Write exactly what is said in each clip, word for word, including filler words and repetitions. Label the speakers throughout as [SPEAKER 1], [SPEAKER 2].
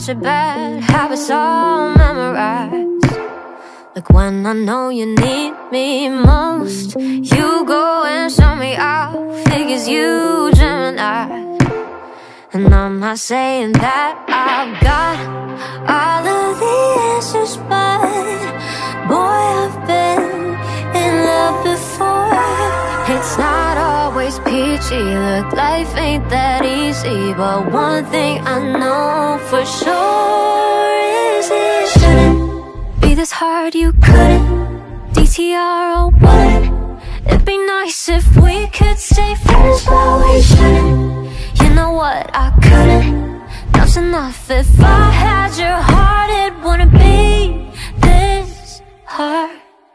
[SPEAKER 1] bunch of bad habits all memorized. Like when I know you need me most, you go and show me out. Figures you Gemini. And I'm not saying that I've got all of the answers, but boy, I've been in love before. It's not always peachy, look, life ain't that easy. But one thing I know for sure is it shouldn't be this hard, you couldn't D T R or would. It'd be nice if we could stay friends, but we shouldn't. You know what, I couldn't. That's enough. If I had your heart, it wouldn't be this hard.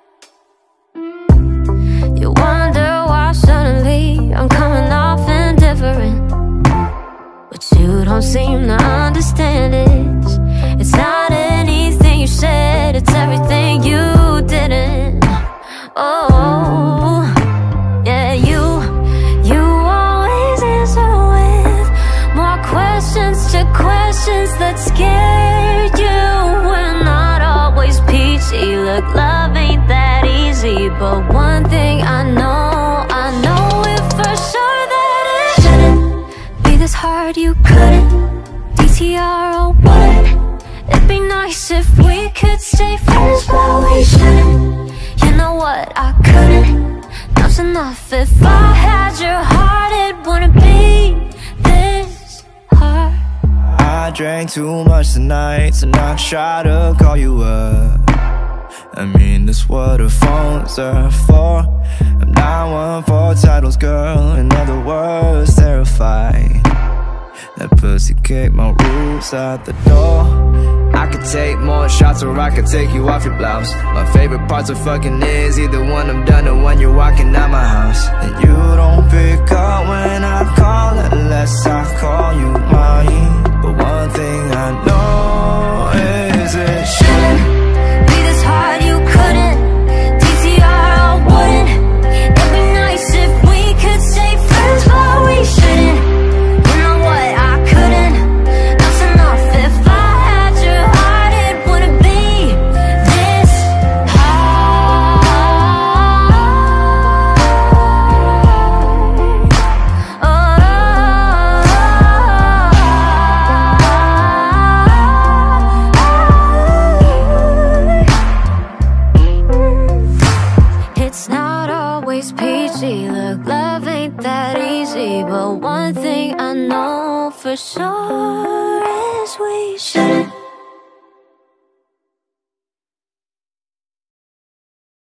[SPEAKER 1] You wonder why suddenly I'm coming off indifferent, but you don't seem to understand it. It's not anything you said, it's everything you didn't. Oh, yeah, you You always answer with more questions to questions that scared you. We're not always peachy, look, love ain't that easy. But one thing I know, I know it for sure, that it shouldn't be this hard, you couldn't D T R or would. It'd be nice if we could stay friends, but we shouldn't. You know what, I couldn't. That's enough. If I had your heart, it wouldn't be this hard.
[SPEAKER 2] I drank too much tonight to not try to call you up. I mean, that's what the phones are for. I'm not one for titles, girl. In other words, terrified. That pussy kicked my rules out the door. I could take more shots or I could take you off your blouse. My favorite parts of fucking is either when I'm done or when you're walking out my house. And you don't pick up when I call unless I call you mine. But one thing I know is it shouldn't
[SPEAKER 1] be this hard, you couldn't D T R or wouldn't. It'd be nice if we could stay friends, but we shouldn't. You know what, I couldn't. That's enough. If I had your heart, it wouldn't be this hard. Oh, it's not always peachy, look, love ain't that easy. But one thing I know for sure is we shouldn't